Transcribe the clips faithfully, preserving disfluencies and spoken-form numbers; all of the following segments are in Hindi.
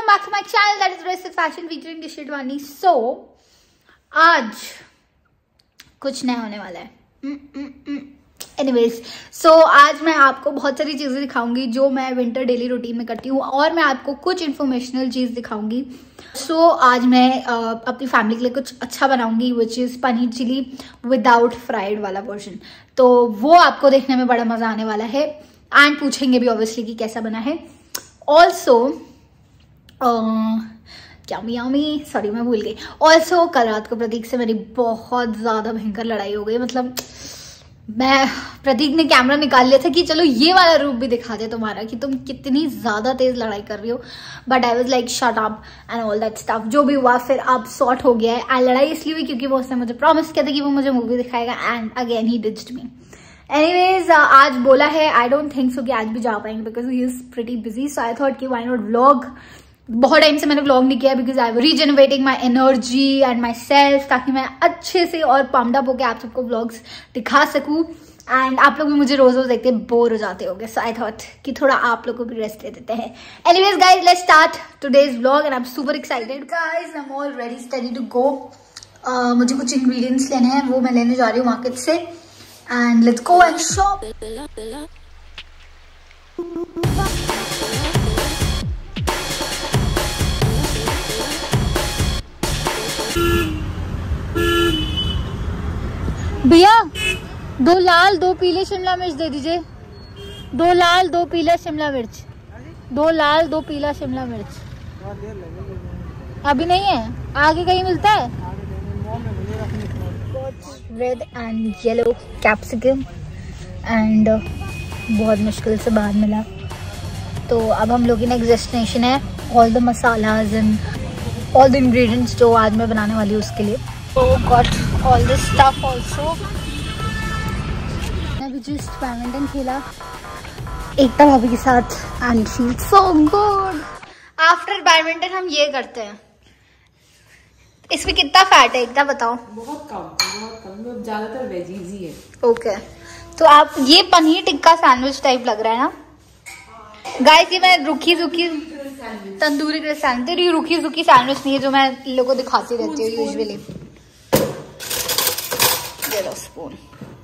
welcome back to my channel that is Rest of Fashion featuring the Shidwani. So आज कुछ नया होने वाला है. एनीवेज सो so, आज मैं आपको बहुत सारी चीज़ें दिखाऊंगी जो मैं विंटर डेली रूटीन में करती हूँ और मैं आपको कुछ इन्फॉर्मेशनल चीज़ दिखाऊंगी. सो so, आज मैं uh, अपनी फैमिली के लिए कुछ अच्छा बनाऊंगी which is paneer chilli without fried वाला वर्जन. तो वो आपको देखने में बड़ा मज़ा आने वाला है एंड पूछेंगे भी ऑब्वियसली कि कैसा बना है. ऑल्सो यम्मी यम्मी सॉरी मैं भूल गई. ऑल्सो कल रात को प्रतीक से मेरी बहुत ज़्यादा भयंकर लड़ाई हो गई. मतलब मैं प्रतीक ने कैमरा निकाल लिया था कि चलो ये वाला रूप भी दिखा दे तुम्हारा कि तुम कितनी ज़्यादा तेज़ लड़ाई कर रही हो. But I was like shut up and all that stuff. जो भी हुआ फिर अब सॉर्ट हो गया है. एंड लड़ाई इसलिए हुई क्योंकि वो उसने मुझे प्रॉमिस किया था कि वो मुझे मूवी दिखाएगा and again he ditched me. Anyways आज बोला है आई डोंट थिंक सो कि आज भी जा पाएंगे because he is pretty busy. So I thought कि व्हाई नॉट व्लॉग. बहुत टाइम से मैंने व्लॉग नहीं किया because I am regenerating my energy and myself ताकि मैं अच्छे से और पम्ड अप होकर आप सबको व्लॉग्स दिखा सकूं. एंड आप लोग भी मुझे रोज रोज देखते बोर हो जाते होंगे. सो आई थॉट कि थोड़ा आप लोग को भी रेस्ट ले देते हैं. Anyways guys let's start today's vlog and I am super excited. Guys I am all ready study to go. मुझे कुछ इंग्रेडिएंट्स लेने हैं वो मैं लेने जा रही हूँ मार्केट से. And let's go and shop. भैया दो लाल दो पीले शिमला मिर्च दे दीजिए. दो लाल दो पीला शिमला मिर्च. दो लाल दो पीला शिमला मिर्च. अभी नहीं है आगे कहीं मिलता है. Red and yellow capsicum and बहुत मुश्किल से बाहर मिला. तो अब हम लोग की नेक्स्ट डेस्टिनेशन है. All the masalas and all the ingredients जो आज मैं बनाने वाली हूँ उसके लिए. तो got all this stuff also. अभी जस्ट बैडमिंटन खेला एकता भाभी के साथ and feel so good. After badminton हम ये करते हैं. इसमें कितना फैट है एकता बताओ. बहुत कम बहुत कम ज्यादातर वेजीज ही है. ओके तो आप ये पनीर टिक्का सैंडविच टाइप लग रहा है ना गाइस. ये मैं रुखी रुखी तंदूरी के सैंडविच. ये रुखी रुखी सैंडविच नहीं है जो मैं लोगों को दिखाती रहती हूँ यूजुअली. ये लो स्पून.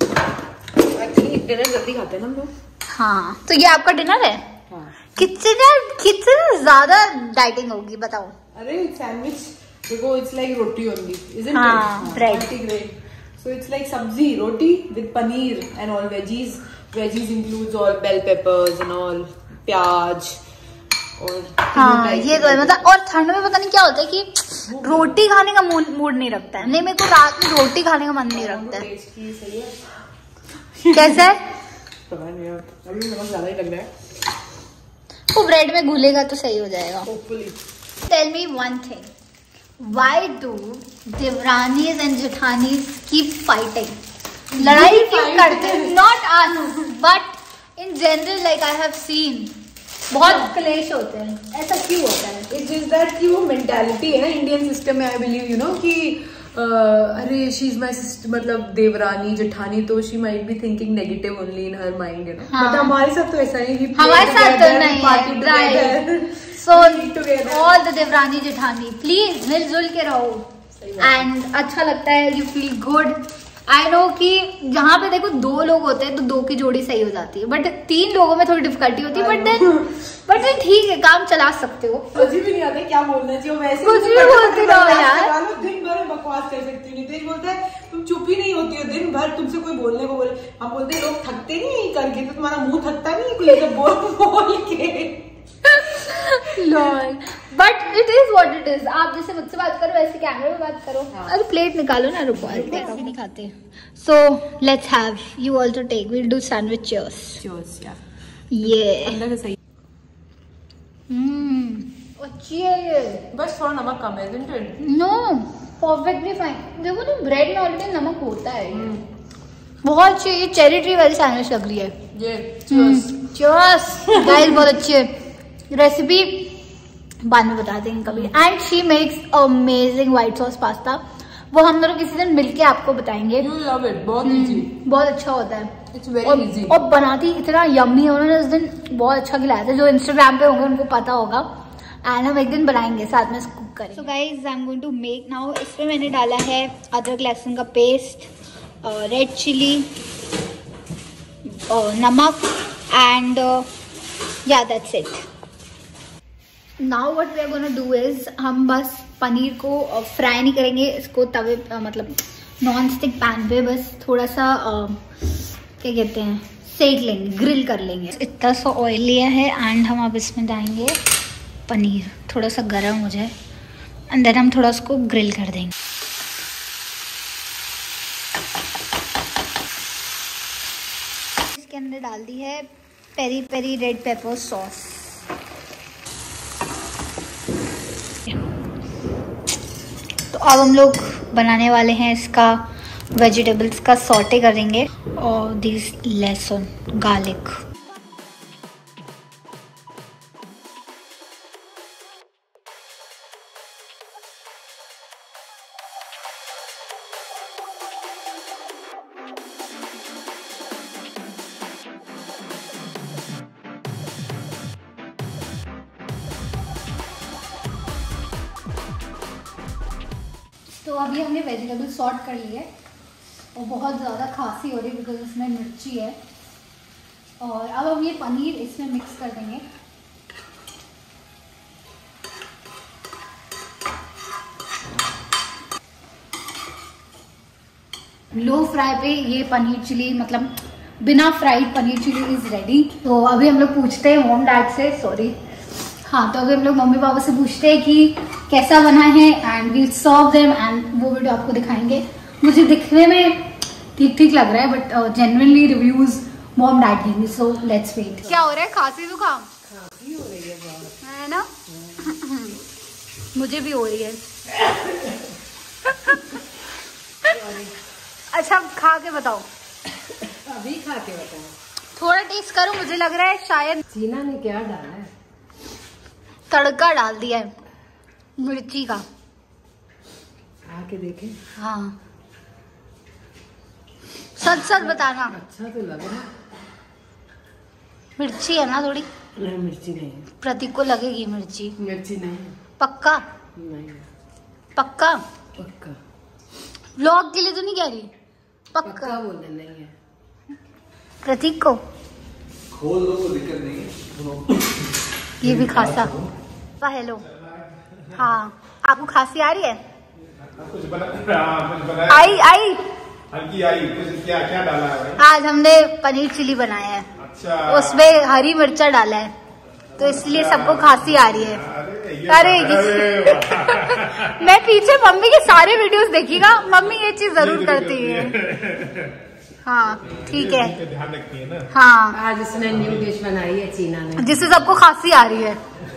डिनर जल्दी खाते हैं ना हम लोग. हाँ तो ये आपका डिनर है. हाँ. कितना कितना ज्यादा डाइटिंग होगी बताओ. अरे सैंडविच देखो it's like roti only isn't हाँ, it. Multigrain. So it's like sabzi roti with paneer and all veggies. Veggies includes all bell peppers and all प्याज और हाँ ये तो है. मतलब और ठंड में पता नहीं क्या होता है कि रोटी खाने का मूड नहीं रखता है. नहीं मेरे को रात में रोटी खाने का मन नहीं रखता है. सही है. कैसा है पता नहीं अभी नमक ज्यादा ही लग रहा है. वो ब्रेड में घुलेगा तो सही हो जाएगा. Hopefully. Tell me one thing. Why do devranis and jethanis keep fighting. लड़ाई क्यों करते हैं. Not us but in general like I have seen बहुत क्लेश होते हैं. ऐसा क्यों होता है. इट्स जस्ट दैट कि वो मेंटालिटी है ना इंडियन सिस्टम में. आई बिलीव यू नो कि अरे शी इज माई सिस्टर मतलब देवरानी जेठानी तो she might be thinking negative only in her mind you know. But हमारे साथ तो ऐसा नहीं. हमारे साथ तो नहीं है. So all the Devrani Jethani please मिलजुल के रहो एंड अच्छा लगता है. You feel good. I know कि जहाँ पे देखो दो लोग होते हैं तो दो की जोड़ी सही हो जाती है. बट तीन लोगों में थोड़ी डिफिकल्टी होती है. बट देन बट देन ठीक है काम चला सकते हो. मुझे भी नहीं आता क्या बोलना चाहिए. वैसे कुछ भी बोलती रहो यार. दिन भर बकवास कर सकती हूँ. नितेश बोलता है तुम चुप ही नहीं होती हो दिन भर. तुमसे कोई बोलने को बोले हम बोलते हैं लोग थकते नहीं करके तो तुम्हारा मुंह थकता नहीं कोई बोल बोल के. But it is what it is. आप जैसे मुझसे बात करो वैसे कैमरे में बात करो. अरे प्लेट निकालो ना. रुको नहीं खाते. So let's have you also take. Will do sandwich. Cheers. Cheers. या ये अंदर से सही. हम्म अच्छी है ये. बस थोड़ा नमक कम है isn't it? No perfectly fine. देखो तो ब्रेड में ऑलरेडी नमक होता है. बहुत अच्छी. ये चेरी ट्री वाली सैंडविच लग रही है. ये चीयर्स. Cheers guys. बहुत अच्छी है. रेसिपी बाद में बता देंगे कभी. And she makes amazing white sauce pasta. वो हम दोनों किसी दिन मिलके आपको बताएंगे. You love it. बहुत इजी. बहुत अच्छा होता है. It's very easy. और बनाती इतना यम्मी है. उन्होंने उस दिन बहुत अच्छा खिलाया था. जो इंस्टाग्राम पे होंगे उनको पता होगा. एंड हम एक दिन बनाएंगे साथ में कुक करेंगे। So guys I am going to make now. इसमें मैंने डाला है अदरक लहसुन का पेस्ट, रेड चिली, नमक and yeah that's it. Now what we are gonna do is हम बस पनीर को फ्राई नहीं करेंगे, इसको तवे uh, मतलब नॉन स्टिक पैन पे बस थोड़ा सा uh, क्या कहते हैं सेक लेंगे, ग्रिल कर लेंगे। इतना सा ऑयल लिया है एंड हम अब इसमें डालेंगे पनीर, थोड़ा सा गर्म हो जाए एंड देन हम थोड़ा उसको ग्रिल कर देंगे। इसके अंदर डाल दी है peri peri red pepper sauce. तो अब हम लोग बनाने वाले हैं इसका वेजिटेबल्स का सॉटे करेंगे और दिस लहसुन गार्लिक। तो अभी हमने वेजिटेबल सॉट कर लिया है और बहुत ज़्यादा खांसी हो रही है बिकॉज इसमें मिर्ची है। और अब हम ये पनीर इसमें मिक्स कर देंगे। लो फ्राई पे ये पनीर चिली, मतलब बिना fried paneer chilli is ready. तो अभी हम लोग पूछते हैं मॉम डैड से, सॉरी हाँ, तो अभी हम लोग मम्मी पापा से पूछते हैं कि कैसा बना है and we'll serve them and वो वीडियो आपको दिखाएंगे। मुझे दिखने में ठीक ठीक लग रहा है but genuinely reviews mom dad देंगे। So let's wait. क्या हो रहा है? खांसी जुकाम खांसी हो रही है बहुत, है ना? मुझे भी हो रही है। अच्छा खा के बताओ। अभी खा के बताओ। थोड़ा टेस्ट करो, मुझे लग रहा है शायद चीना ने क्या डाला है? तड़का डाल दिया है मिर्ची का। आके देखें। हाँ सच सच बताना। अच्छा तो लग रहा है। मिर्ची है ना थोड़ी? नहीं मिर्ची नहीं है। प्रतीक को लगेगी मिर्ची। मिर्ची नहीं है। पक्का? नहीं पक्का? पक्का। व्लॉग के लिए तो नहीं कह रही? पक्का, पक्का बोलने नहीं है। प्रतीक को खोल दो, कोई दिक्कत नहीं है। ये भी खासा। हेलो हाँ, आपको खांसी आ रही है? कुछ बना, कुछ बनाया। आई आई हल्की आई। कुछ क्या क्या डाला है? आज हमने पनीर चिली बनाया है। अच्छा। उसमें हरी मिर्चा डाला है तो इसलिए सबको खांसी आ रही है। अरे, अरे मैं पीछे मम्मी के सारे वीडियोस देखिएगा, मम्मी ये चीज जरूर करती है। हाँ ठीक है, ध्यान रखती है ना। हाँ आज इसने न्यू डिश बनाई है चीना ने, जिससे सबको खांसी आ रही है।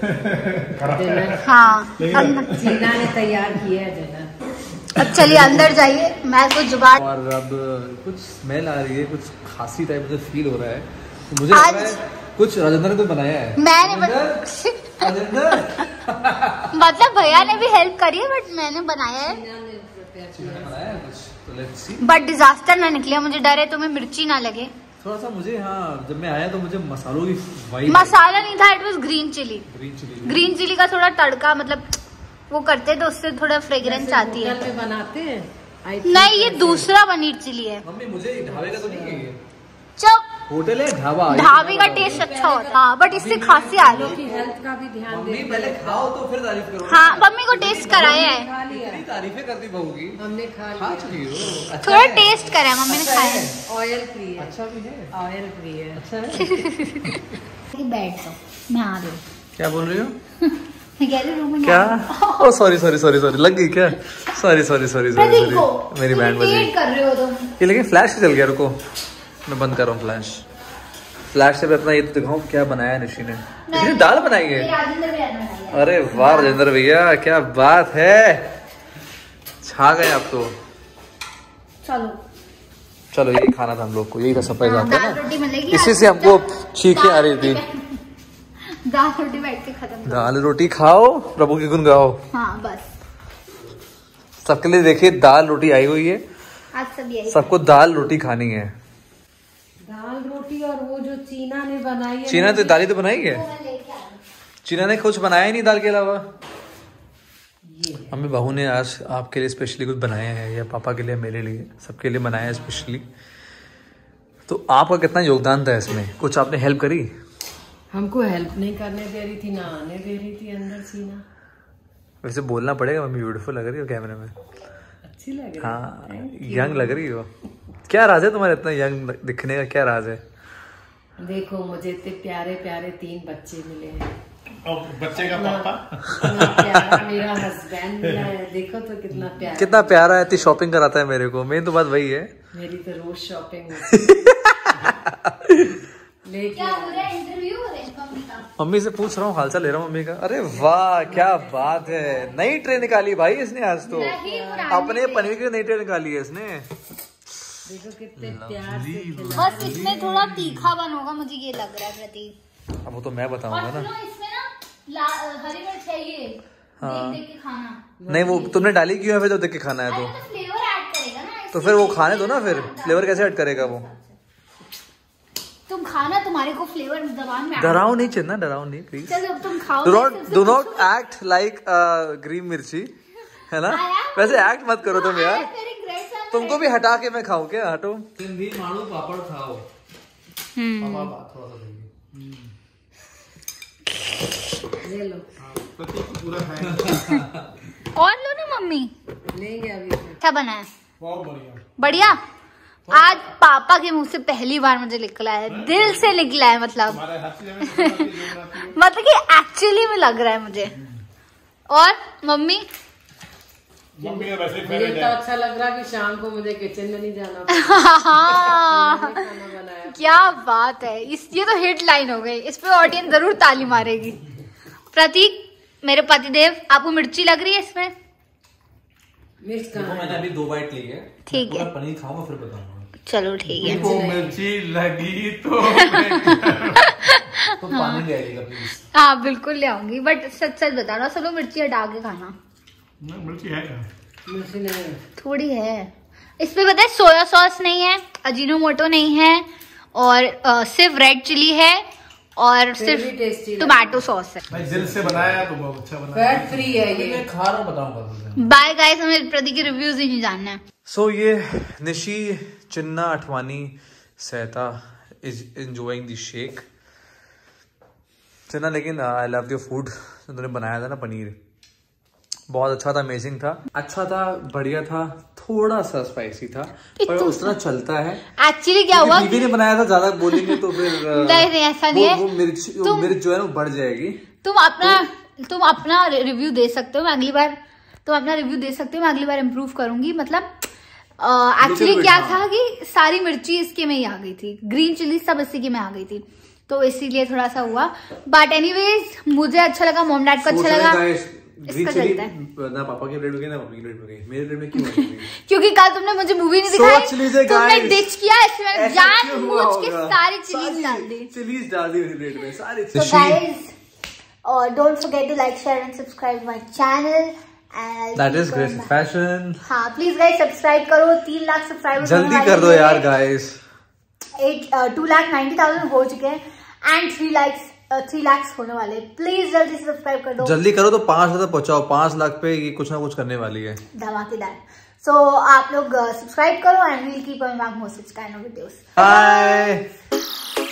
हाँ चीना ने तैयार किया है डिनर। अब चलिए अंदर जाइए, मैं कुछ जुगाड़। और अब कुछ स्मेल आ रही है, कुछ खांसी टाइप मुझे फील हो रहा है। तो मुझे आज लग रहा है कुछ राजेंद्र ने कुछ बनाया है। मैंने राजेंद्र मतलब भैया ने भी हेल्प करी है बट मैंने बनाया है। बनाया है कुछ, तो लेट्स सी। बट डिजास्टर ना निकले, मुझे डर है तुम्हें मिर्ची ना लगे। थोड़ा सा मुझे, हाँ जब मैं आया तो मुझे मसालों की वाइब। मसाला नहीं था, it was green chilli. Green chilli. Green chilli का थोड़ा तड़का, मतलब वो करते तो उससे थोड़ा फ्रेग्रेंस आती है। में बनाते हैं। नहीं ये दूसरा पनीर चिली है। मम्मी मुझे ढाबे का तो नहीं है ये? चुप, होटल है ढाबा। ढाबे का टेस्ट अच्छा होता है हाँ, बट इससे खांसी आ रही है। हेल्थ का भी ध्यान मम्मी दे। पहले खाओ तो फिर तारीफ करो। हाँ मम्मी को टेस्ट कराया है। खा लिया, इतनी तारीफें करती बहू की। हमने खा खा लिया। चुकी हो। अच्छा थोड़ा है। टेस्ट करा है, मम्मी ने अच्छा खाया है। है। ऑयल फ्री है। अच्छा भी है। ऑयल फ्री है। अच्छा है। बैठ जाओ, मैं आ रही हूँ। क्या बोल रही हो? मैं कह रही हूँ क्या? Oh sorry sorry sorry sorry, लग गई क्या? Sorry sorry sorry sorry sorry, मेरी बैंड बज गई। कर रहे हो तुम। ये लेकिन फ्लैश चल गया, रुको मैं बंद कर रहा हूँ फ्लैश। फ्लैश से मैं अपना ये तो दिखाऊं क्या बनाया निशी ने। निशी ने दाल बनाई है। अरे वाह राजेंद्र भैया, क्या बात है, छा गए आप तो। चलो चलो यही खाना था हम लोग को, यही था सरप्राइज आपका दाल रोटी ना, मिलेगी इसी आज से हमको तो। चीखें आ रही थी। दाल रोटी बैठ के खत्म करो। दाल रोटी खाओ, प्रभु की गुण गाओ। हाँ बस सबके लिए देखिए दाल रोटी आई हुई है, आज सब यही। सबको दाल रोटी खानी है। दाल रोटी और वो जो चीना ने बनाई है। चीना तो दाली तो बनाई है। चीना ने कुछ बनाया ही नहीं दाल के अलावा। मम्मी बहू ने आज आपके लिए स्पेशली कुछ बनाया है, या पापा के लिए, मेरे लिए, सबके लिए बनाया है स्पेशली। तो आपका कितना योगदान था इसमें? कुछ आपने हेल्प करी? हमको हेल्प नहीं करने दे रही थी, ना आने दे रही थी अंदर सीना। वैसे बोलना पड़ेगा, मम्मी ब्यूटीफुल लग रही हो कैमरे में। अच्छी लग रही है। हाँ, यंग लग रही हो। क्या राज है तुम्हारे इतना यंग दिखने का, क्या राज है? देखो मुझे इतने प्यारे प्यारे तीन बच्चे मिले हैं और बच्चे का पापा प्यारा मेरा हस्बैंड मिला है। देखो तो कितना प्यारा, कितना प्यारा है। इतनी शॉपिंग कराता है मेरे को। मेन तो बात वही है, मेरी तो रोज शॉपिंग क्या हो रहा है? इंटरव्यू हो रहा है मम्मी का? मम्मी से पूछ रहा हूँ, हालचाल ले रहा हूँ मम्मी का। अरे वाह क्या बात है, नई ट्रेन निकाली भाई इसने आज तो। अपने पनीर की नई ट्रेन निकाली है इसने। देखो कितने प्यार से खिला। बस इसमें थोड़ा तीखा बन होगा, मुझे ये लग रहा है प्रतीक। अब वो तो मैं बताऊंगा ना। इसमें ना ला- हरी मिर्च चाहिए। हाँ। देख देख के खाना। नहीं वो तुमने डाली क्यों है फिर, जब देख के खाना है तो? तो फ्लेवर ऐड करेगा ना। तो फिर वो खाने दो ना, फिर फ्लेवर कैसे ऐड करेगा वो? तुम खाना, तुम्हारे को फ्लेवर जबान में। डराओ नहीं चिन्ना, डराओ नहीं प्लीज। चलो तुम खाओ। Do not do not act like green मिर्ची, है ना? वैसे एक्ट मत करो तुम यार। तुमको भी हटा के मैं खाऊं क्या? हटो। तुम भी मानो पापड़ खाओ। पापा बात थोड़ा सा देंगे। ले लो। पूरा खाएंगे। और लो ना मम्मी। लेंगे अभी। क्या बना है? बहुत बढ़िया बढ़िया। आज पापा के मुंह से पहली बार मुझे निकला है, दिल से निकला है। मतलब मतलब कि एक्चुअली में लग रहा है मुझे। और मम्मी मम्मी का वैसे मुझे तो अच्छा लग रहा कि शाम को मुझे किचन में नहीं जाना बनाया। क्या बात है, इस ये तो हिट लाइन हो गई। इस पे ऑडियंस जरूर ताली मारेगी। प्रतीक मेरे पतिदेव, आपको मिर्ची लग रही है इसमें? मिर्च देखो मैंने अभी दो बाइट ली है। ठीक है, पनीर खाऊंगा फिर बताऊंगा। चलो ठीक है। देखो मिर्ची लगी तो तो पानी ले आइएगा प्लीज। हाँ बिल्कुल ले आऊंगी, बट सच सच बता रहा, सब लोग मिर्ची हटा के खाना। मिर्ची है क्या? मिर्ची नहीं है। थोड़ी है। इस पे पता है सोया सॉस नहीं है, अजीनोमोटो नहीं है, और आ, सिर्फ रेड चिली है, और सिर्फ टोमेटो सॉस है। भाई दिल से बनाया तो बहुत अच्छा बनाया। फैट फ्री है ये। मैं खा रहा हूँ, बताऊंगा। बाय गाइस, हमें प्रतीक के रिव्यूज ही नहीं जानना है। सो so, ये निशी चिन्ना अठवानी सहता is enjoying the shake. Chinna लेकिन आई लव योर फूड। जो तूने बनाया था ना पनीर, बहुत अच्छा था, अमेजिंग था, अच्छा था, बढ़िया था। थोड़ा सा स्पाइसी था पर उतना चलता है। एक्चुअली क्या हुआ, बीवी ने बनाया था, ज्यादा बोलेंगे तो फिर नहीं नहीं ऐसा नहीं है। वो मिर्च वो मिर्च जो है वो बढ़ जाएगी। तुम अपना तो, तुम अपना रिव्यू दे सकते हो, मैं अगली बार तुम अपना रिव्यू दे सकते हो, मैं अगली बार इम्प्रूव करूंगी। मतलब एक्चुअली क्या था कि सारी मिर्ची इसके में ही आ गई थी, ग्रीन चिली सब इसी के में आ गई थी, तो इसीलिए थोड़ा सा हुआ। बट एनीवेज मुझे अच्छा लगा, मोम डैड को अच्छा लगा। ग्रीन चिली ना पापा की प्लेट में गई ना मम्मी की प्लेट में गई, मेरे प्लेट में क्यों आई? क्योंकि कल तुमने मुझे मूवी नहीं दिखाई, तुमने डिच किया, इसमें जानबूझ के सारी चिलीज डाल दी। चिलीज डाल दी मेरी प्लेट में सारी। So guys, uh, don't forget to like, share and subscribe my channel. And that is Grace Fashion. हाँ प्लीज गाइस सब्सक्राइब करो, तीन लाख सब्सक्राइबर जल्दी कर दो यार guys. Eight two lakh ninety thousand हो चुके हैं and three lakh three lakh होने वाले। प्लीज जल्दी से सब्सक्राइब कर दो, जल्दी करो तो पांच लाख तक पहुंचाओ। पांच लाख पे ये कुछ ना कुछ करने वाली है धमाकेदार। सो so, आप लोग सब्सक्राइब करो and we'll keep coming back more such kind of videos. Bye.